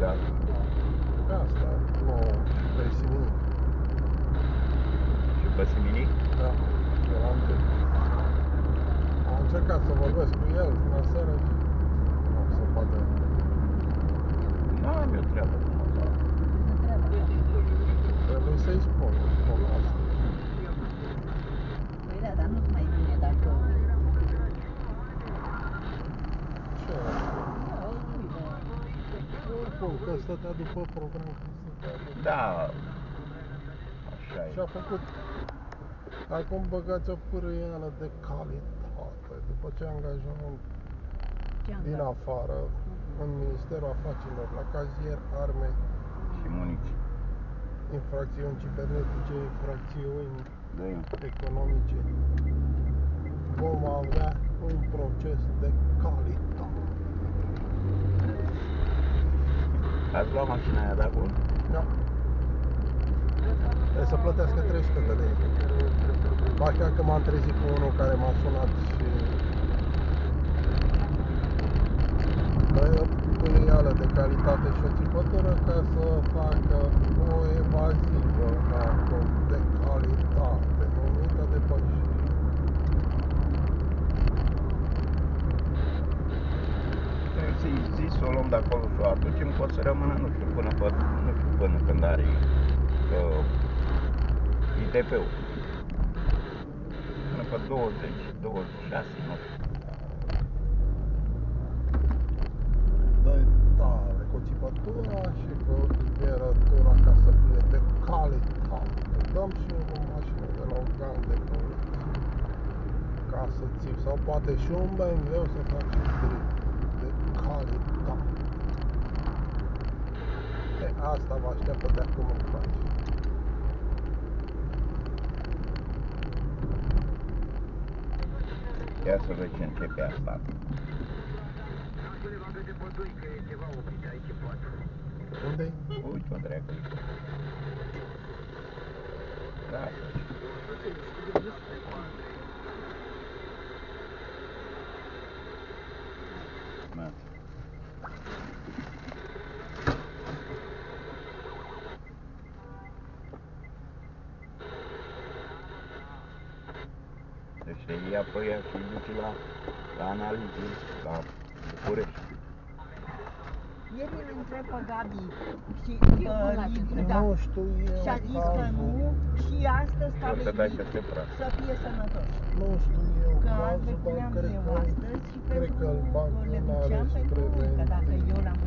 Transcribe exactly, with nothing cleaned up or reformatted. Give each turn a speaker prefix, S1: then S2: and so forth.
S1: dreapta.
S2: Pe asta, nu, pe Siminic.
S1: Și pe Siminic?
S2: Da, eu l-am drept. Am încercat să vorbesc cu el până seară și nu se poate.
S1: Nu am eu treabă cu motorul.
S2: Trebuie să-i spun, spun asta.
S3: Păi da, dar nu-ți mai vine dacă...
S2: Ce?
S3: Da, uite.
S2: Oricum, că stătea după program, că stătea după...
S1: Da, așa e.
S2: Și a făcut... Acum băgați o pârâială de calitate. După ce angajăm din afară, în Ministerul Afacerilor, la cazier, arme,
S1: Și muniții.
S2: infracțiuni cibernetice, infracțiuni
S1: Da,
S2: economice, vom avea un proces de calitate.
S1: Ați luat mașina aia de acolo?
S2: Da. Trebuie să plătească trei sute de lei. Ba chiar că m-am trezit cu unul care m-a sunat și pârâială de calitate și o țipătură ca să facă o evazivă acum de calitate, numită de pășire.
S1: Trebuie să-i zici să o luăm de acolo și o aducem, că o să rămână, nu știu, până pe, nu știu până când are uh, I T P-ul. Până pe douăzeci, douăzeci și șase, nu știu.
S2: Dă-i tare cu țipătura și cu liberătura ca să fie de calitate. Dăm și o mașină de la un gang de poliție ca să țip, sau poate și un B M W să faci drift de calitate. E, asta vă așteaptă de acum încoace.
S1: Ia să vezi ce începe asta.
S2: Unde-i?
S1: Uite-o dreacă. Da. Da. Deci se ia pe ea și îi duce la, la analize, la București.
S3: Ieri îl întreb pe Gabi și uh, Liviu,
S2: Nu
S3: da,
S2: știu eu
S3: și a zis că
S2: cazul.
S3: nu și astăzi
S1: O să dai
S3: stabilit
S1: peste praf.
S3: să fie sănătos.
S2: Nu știu eu
S3: Că
S2: cazul,
S3: azi
S2: dar
S3: veneam
S2: cred
S3: eu
S2: că,
S3: astăzi și
S2: cred că îl
S3: pentru
S2: bag
S3: că le
S2: în
S3: duceam pentru că
S2: arest
S3: dacă eu l-am